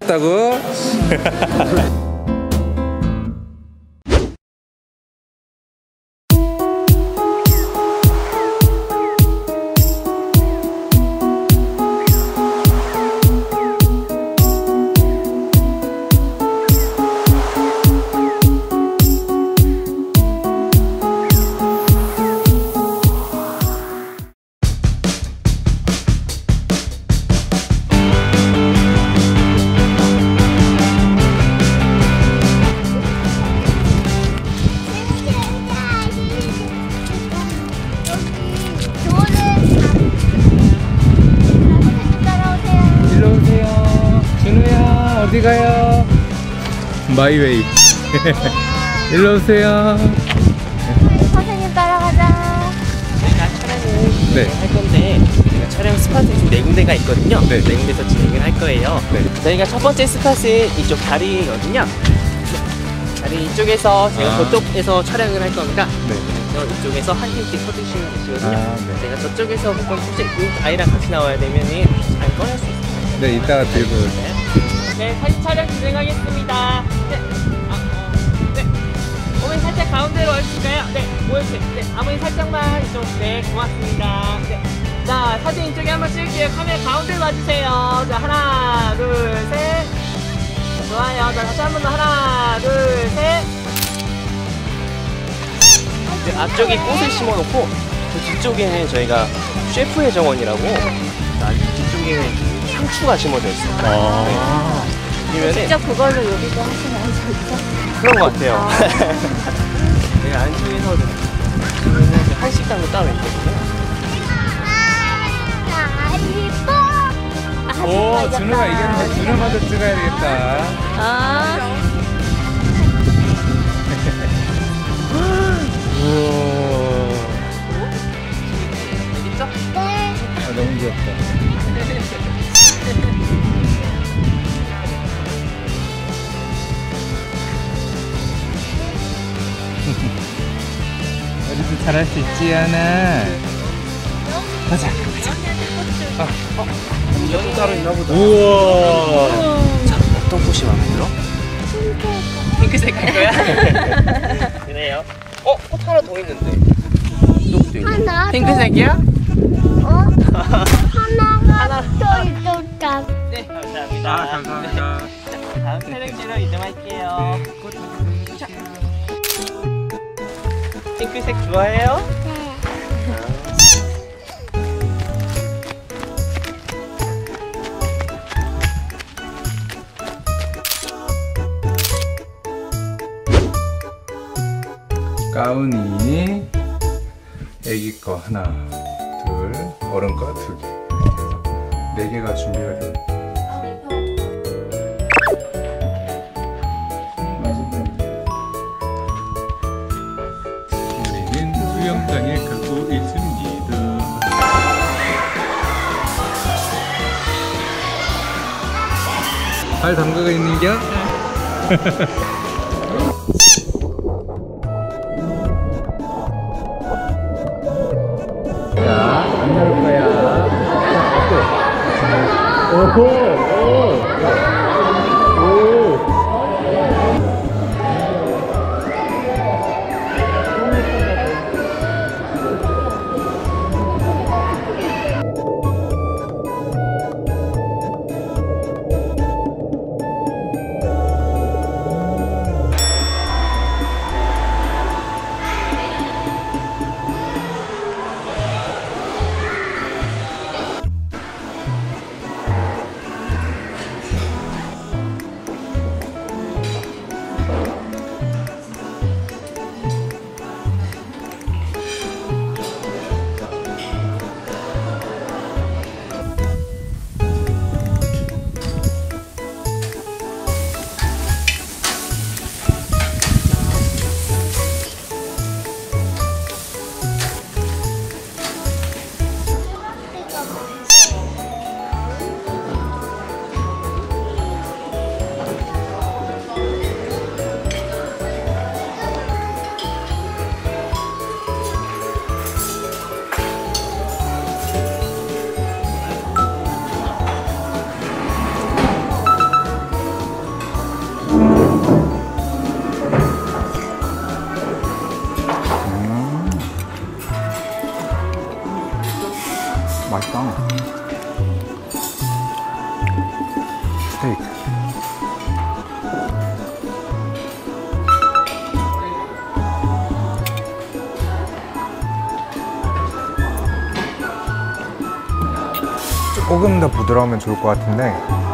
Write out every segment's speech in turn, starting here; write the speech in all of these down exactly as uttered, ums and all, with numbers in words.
찍었다고? 어디 가요? 마이웨이. 일로 오세요. 선생님 따라가자. 저희가 촬영을 네. 할 건데 저희가 촬영 스팟이 지금 네 군데가 있거든요. 네. 네 군데서 진행을 할 거예요. 네. 저희가 첫 번째 스팟은 이쪽 다리거든요. 네. 다리 이쪽에서 제가 아. 저쪽에서 촬영을 할 겁니다. 네. 그래서 이쪽에서 한 팀씩 서주시면 되시거든요. 아, 네. 제가 저쪽에서 혹은 혹시 아이랑 같이 나와야 되면은 잘 꺼낼 수 있어요. 네, 이따가 들고. 네, 사진 촬영 진행하겠습니다. 네. 아, 어, 네. 어머니 살짝 가운데로 와주실까요? 네, 모여주세요. 네, 아버님 살짝만 이쪽. 네, 고맙습니다. 네. 자, 사진 이쪽에 한번 찍을게요. 카메라 가운데로 와주세요. 자, 하나, 둘, 셋. 좋아요. 자, 다시 한 번 더. 하나, 둘, 셋. 이제 앞쪽에 꽃을 심어놓고, 그 뒤쪽에는 저희가 셰프의 정원이라고, 자, 뒤쪽에는 상추가 심어져 있어요. 아. 그러면은 직접 그걸로 요리도 하시나요, 저기서? 그런 것 같아요. 네, 안쪽에서 보면은 한식당도 따로 있거든요. 아, 오, 준우가 이겼네. 준우마저 찍어야 되겠다. 아. 우와. 재밌죠? 네. 아, 너무 귀엽다. 우리도 잘할 수 있지, 하나. 가자, 가자. 아, 어, 여기 따로 있나 보다. 우와. 자, 어떤 꽃이 마음에 들어? 핑크색 할 거야? 그래요. 어, 꽃 하나 더 있는데. 이쪽도 있네. 하나. 핑크색이야? 어? 하나가 또 있을까? 네, 감사합니다. 아, 감사합니다. 네. 다음 촬영지로 이동할게요. 네, 꽃 좀 주세요. 핑크색 좋아해요? 네. 가운이 애기 거 하나, 둘, 어른 거 두 개. 네 개가 준비가 돼. 우리는 수영장에 가고 있습니다. 발 담그고 있는겨? 자, 안 나올 거야. 자, 오호! 오! 오! 맛있다. 스테이크. 조금 더 부드러우면 좋을 것 같은데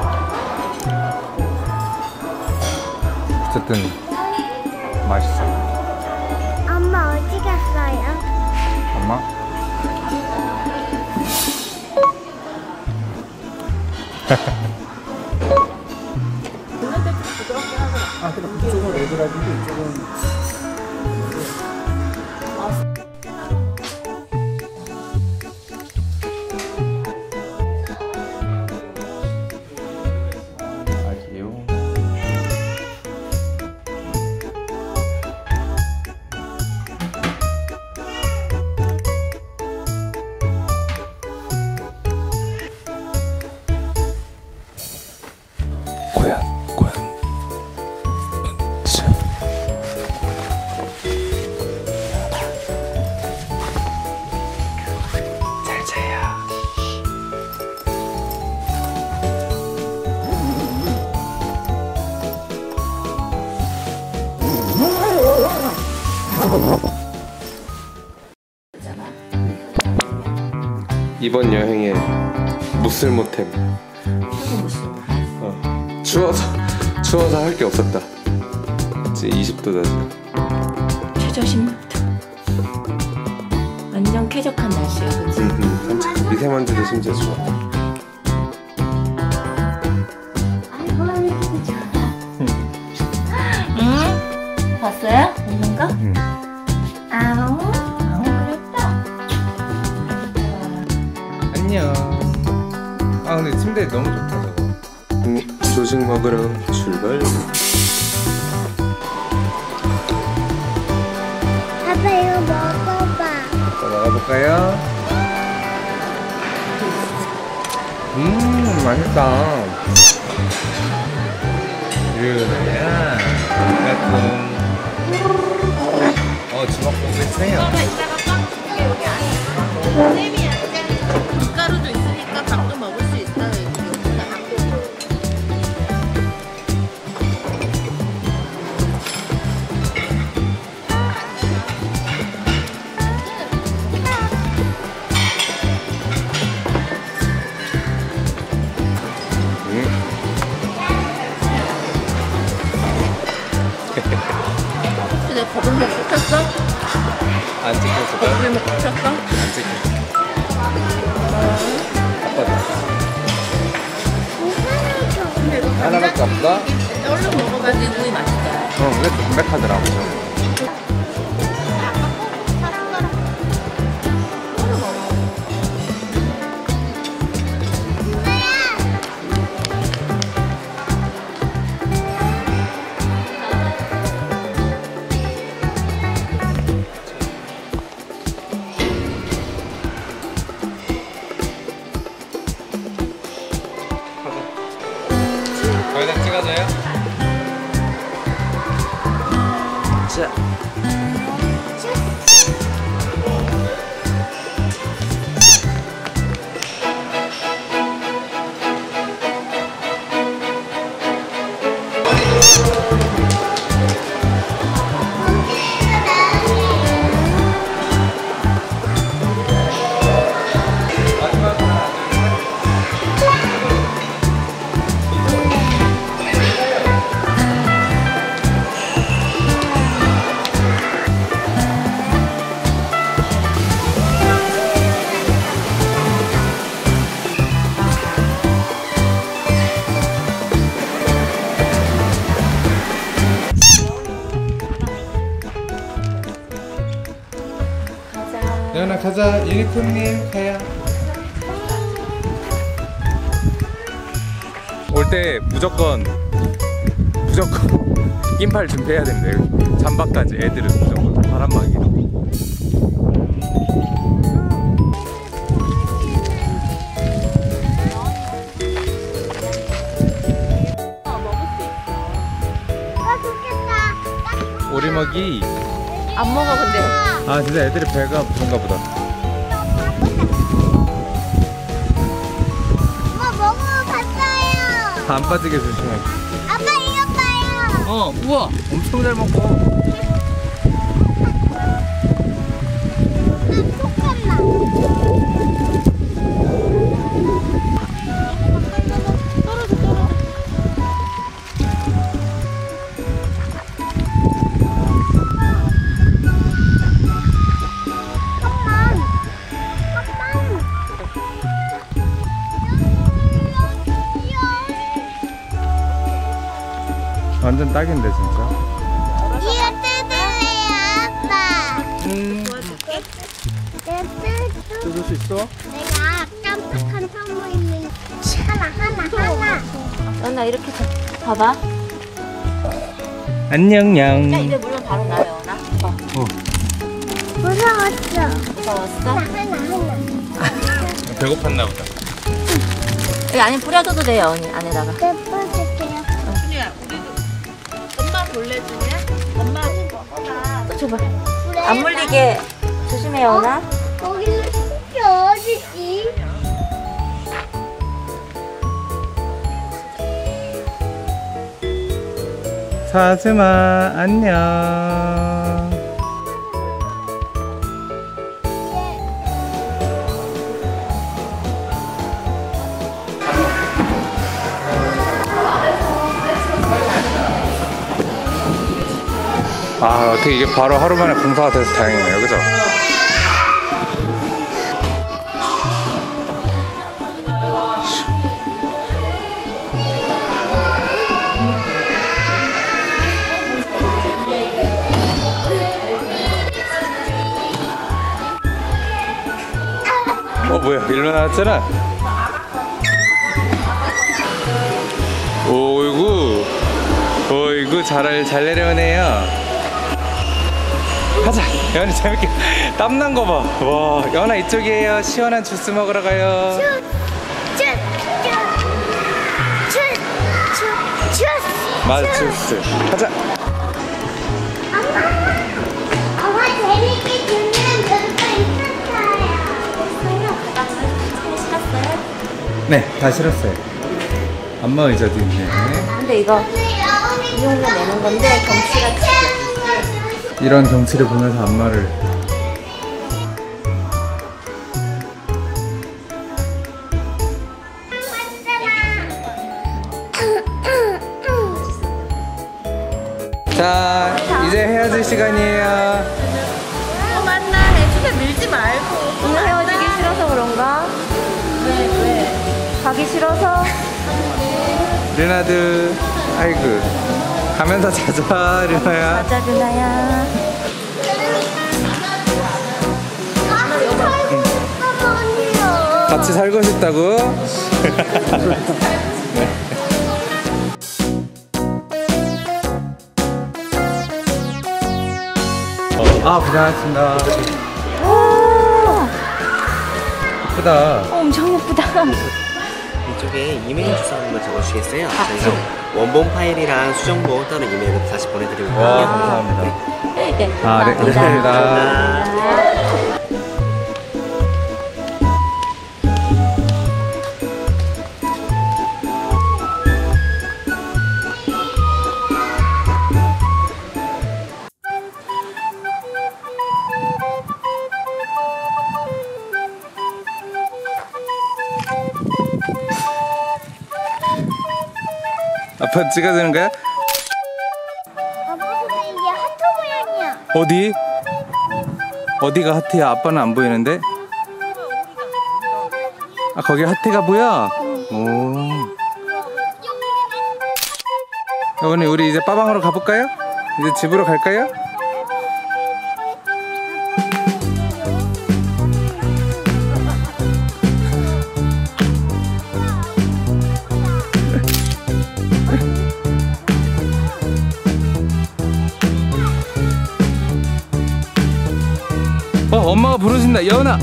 어쨌든 맛있어. 엄마 어디 갔어요? 엄마? 아, 근데 그쪽은 레드라지고 이쪽은 아기요. 고양, 고양. 잘 자요. 이번 여행에 무슬모템. 어, 추워서 추워서 할 게 없었다. 지금 이십 도다 지금. 최저십육 도. 완전 쾌적한 날씨야, 그치? 응, 응, 산책. 미세먼지도 심지어 좋아. 응? 봤어요? 웃는 거? 응. 아우, 아우, 그랬다. 안녕. 아 근데 침대 너무 좋다 저거. 응, 조식 먹으러 출발. 아빠 이거 먹어봐. 또 먹어볼까요? 음 맛있다. 유나야 까꿍. 어 주먹밥 세요. 밀가루도 있으니까 밥도 먹을 수 있어. 내가 거북이 먹고 켰어? 안 찍혔을까? 거북이 먹고 켰어? 안 찍혔어. 아빠도 근데 이거 하나밖에 없어? 얼른 먹어가지고 맛있다. 어 근데 담백하더라고. 거기다 찍어줘요? 자. 예은아 가자. 유니콘님 가야. 올 때 무조건 무조건 긴팔 준비해야 된대. 잠바까지 애들은 무조건 바람막이로. 아 좋겠다. 오리먹이. 안 먹어, 근데. 아 진짜 애들이 배가 부른가 보다. 안 빠지게 조심해. 아빠 이거 봐요. 어, 우와. 엄청 잘 먹고. 잠깐만. 떨어져 떨어져. 완전 딱인데 진짜. 이거 뜯을래요, 아빠. 음. 도와줄게. 내 뜯을 뜯을 수 있어? 내가 깜빡한 선물 있는 하나 하나 하나. 연아 이렇게 자, 봐봐. 안녕냥. 자 이제 물론 바로 나요, 연아. 봐. 어. 무서웠어. 무서웠어? 하나 하나. 배고팠나 보다. 여기 안에 뿌려줘도 돼요, 언니 안에다가. 내 뜯을게요. 준이야, 우리도 엄마 볼래 준이야? 엄마 또 줘봐. 그래, 안 물리게 조심해, 연아. 거기는 숙제 어디지? 사슴아 안녕. 아 어떻게 이게 바로 하루 만에 공사가 돼서 다행이네요, 그죠? 어 뭐야 일로 나왔잖아. 오이구 오이구 잘, 잘 내려오네요. 가자 연아 재밌게 땀난 거 봐. 와 연아 이쪽이에요. 시원한 주스 먹으러 가요. 맞아 주스 가자. 엄마 재밌게 주는 것도 있었어요. 네 다 실었어요. 안마 의자도 있네. 근데 이거 이용료 내는 건데 경치가 지금 이런 경치를 보면서 안마를. 자 이제 헤어질 시간이에요. 또 만나. 해주게 밀지 말고. 오늘 헤어지기 싫어서 그런가? 왜 왜? 가기 싫어서? 르나드 아이고 가면서 자자 르나야. 가자 준아야. 같이 살고 싶다고? 아 고생하셨습니다. 예쁘다. 어, 엄청 예쁘다. 이쪽에 이메일 주소 한번 적어주시겠어요? 저희가 원본 파일이랑 수정본 따로 이메일로 다시 보내드리고 있거든요. 와 감사합니다. 네, 아, 네, 감사합니다. 아빠 찍어주는 거야? 아빠 근데 이게 하트 모양이야. 어디? 어디가 하트야? 아빠는 안 보이는데? 아 거기 하트가 보여? 오. 어머니 우리 이제 빠방으로 가볼까요? 이제 집으로 갈까요? 어 엄마가 부르신다. 여은아.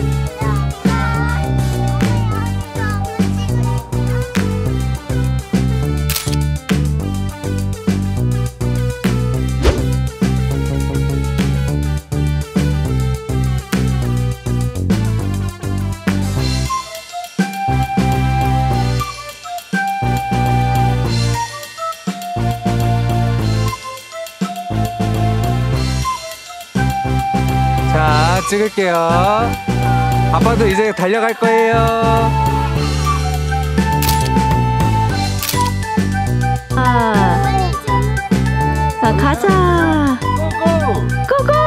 자, 찍을게요. 아빠도 이제 달려갈 거예요. 아, 자, 가자. 고고! 고고!